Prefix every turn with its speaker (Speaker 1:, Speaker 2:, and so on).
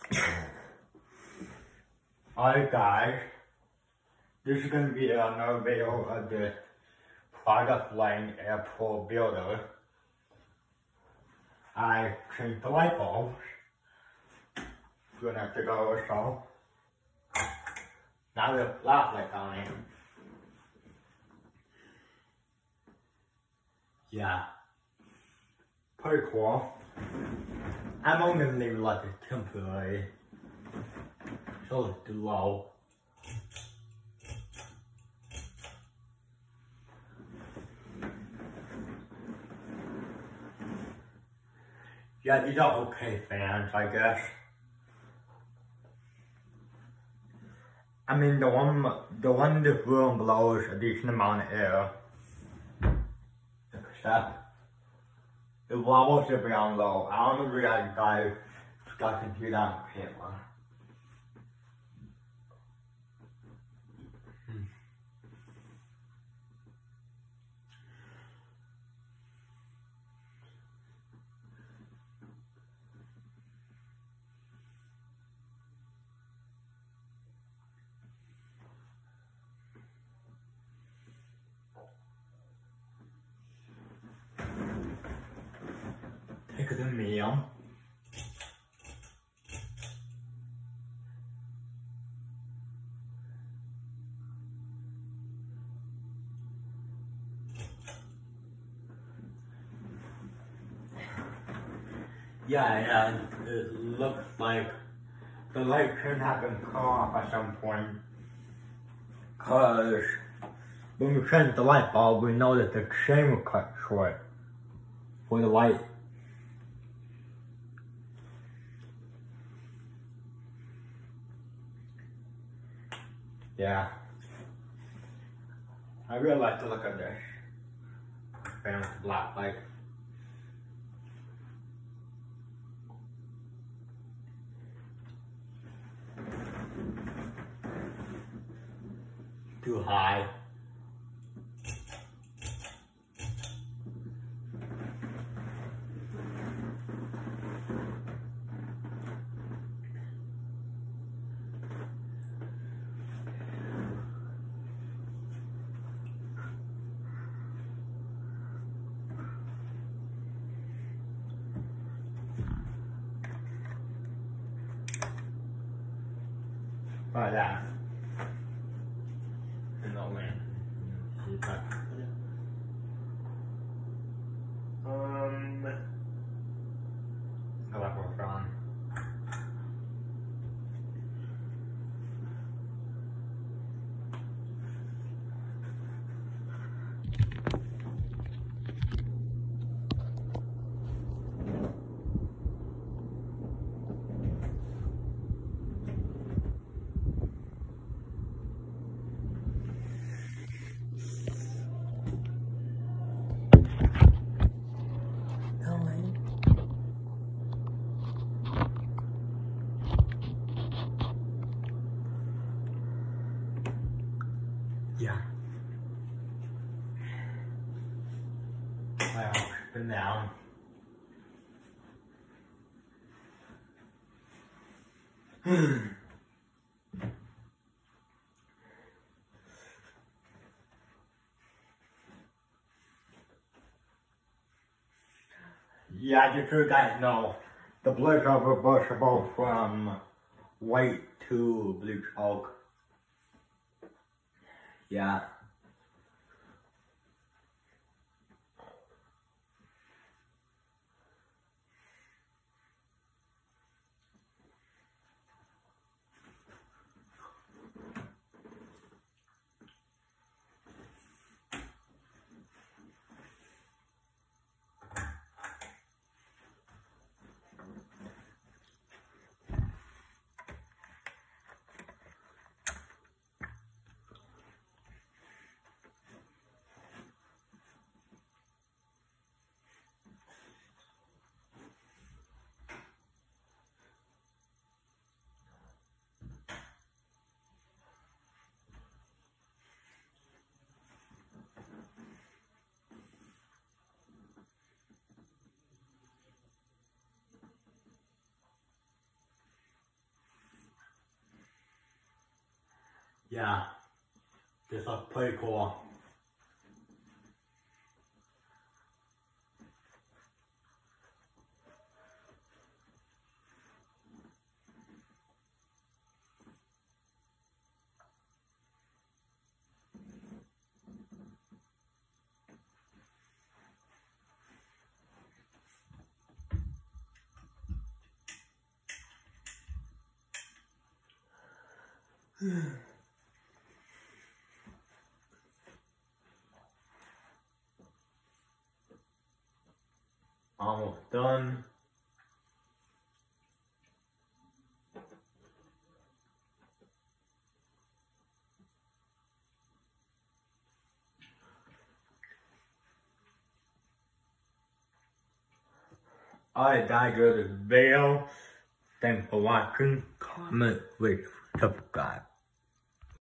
Speaker 1: Alright guys, this is going to be another video of the product line Airpro builder. I changed the light bulbs. Gonna have to go or so. Now the flashlight on it. Yeah. Pretty cool. I'm only gonna leave it like a temporary. So it's too low. Yeah, these are okay fans, I guess. I mean, the one in the room blows a decent amount of air. Except, the wobbles are down low. I don't know if that guy got to do that on camera. Take the meal. Yeah, it looks like the light should have been cut off at some point. Cause when we change the light bulb, we know that the chain will cut short for the light. Yeah. I really like to look at this. Famous black light. Too high. Like that. And the wind. Go back where we're on. Yeah. Well, spin down. Yeah, just so you guys know, the blades are reversible from white to blue chalk. Yeah. Yeah, this is pretty cool. Almost done. Alright, that good video. Thanks for watching. Comment, rate, subscribe.